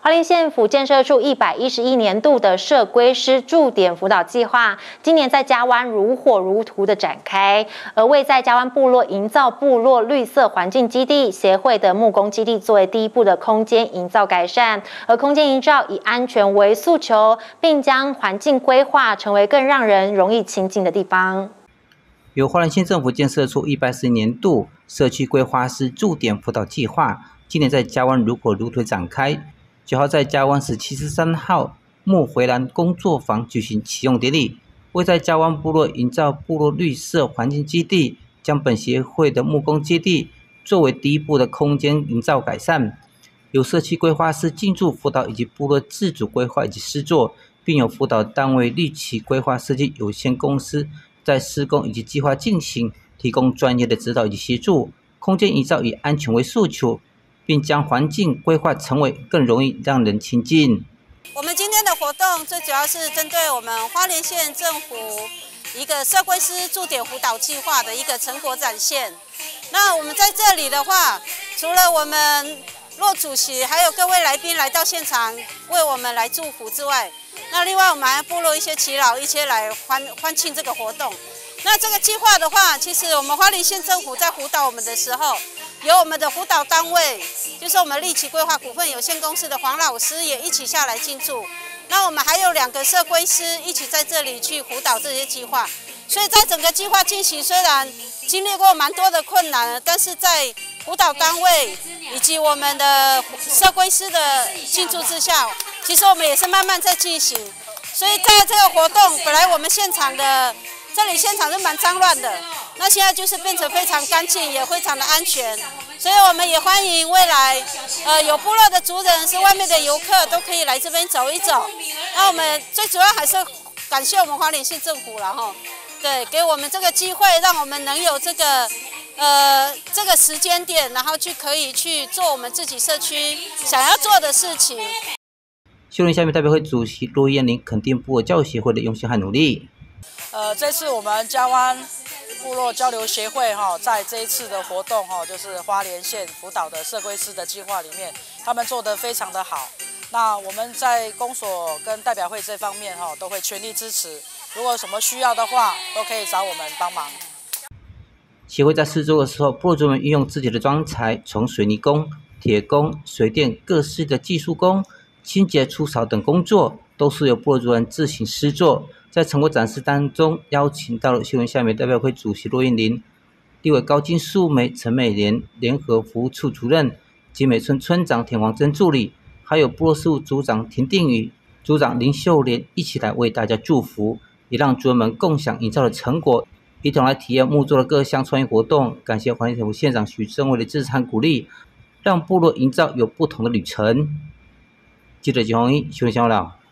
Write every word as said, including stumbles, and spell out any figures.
花莲县府建设处一百一十一年度的社规师驻点辅导计划，今年在嘉湾如火如荼的展开。而为在嘉湾部落营造部落绿色环境基地协会的木工基地作为第一步的空间营造改善，而空间营造以安全为诉求，并将环境规划成为更让人容易亲近的地方。 由花莲县政府建设出一百一十年度社区规划师驻点辅导计划，今年在嘉湾如火如荼展开。九号在嘉湾市七十三号木回廊工作坊举行启用典礼，为在嘉湾部落营造部落绿色环境基地，将本协会的木工基地作为第一步的空间营造改善，由社区规划师进驻辅导以及部落自主规划以及施作，并由辅导单位绿旗规划设计有限公司在施工以及计划进行提供专业的指导以及协助。空间营造以安全为诉求，并将环境规划成为更容易让人亲近。 我们今天的活动最主要是针对我们花莲县政府一个社规师驻点辅导计划的一个成果展现。那我们在这里的话，除了我们骆主席还有各位来宾来到现场为我们来祝福之外，那另外我们还部落一些耆老一起来欢欢庆这个活动。那这个计划的话，其实我们花莲县政府在辅导我们的时候，有我们的辅导单位，就是我们立旗规划股份有限公司的黄老师也一起下来进驻。那我们还有两个社规师一起在这里去辅导这些计划。所以在整个计划进行，虽然经历过蛮多的困难，但是在辅导单位以及我们的社规师的进驻之下，其实我们也是慢慢在进行。所以在这个活动，本来我们现场的这里现场是蛮脏乱的，那现在就是变成非常干净，也非常的安全。所以我们也欢迎未来，呃，有部落的族人是外面的游客都可以来这边走一走。那我们最主要还是感谢我们花莲县政府了哈，对，给我们这个机会，让我们能有这个呃这个时间点，然后去可以去做我们自己社区想要做的事情。 秀林下面代表会主席骆燕玲肯定部落教育协会的用心和努力。 呃，这次我们嘉湾部落交流协会哈，在这一次的活动哈，就是花莲县辅导的社规师的计划里面，他们做得非常的好。那我们在公所跟代表会这方面哈，都会全力支持。如果有什么需要的话，都可以找我们帮忙。 协会在施作的时候，部落族们运用自己的专才，从水泥工、铁工、水电各式的技术工、清洁除草等工作，都是由部落族人自行施作。在成果展示当中，邀请到了秀林下面代表会主席骆燕玲、立委高金素梅、陈美莲、联合服务处主任、集美村村长田黄珍助理，还有部落事务组长田定宇、组长林秀莲一起来为大家祝福，也让族人们共享营造的成果，一同来体验木作的各项创意活动。感谢花莲县府县长许正伟的支持和鼓励，让部落营造有不同的旅程。记者金宏一，秀林小岛。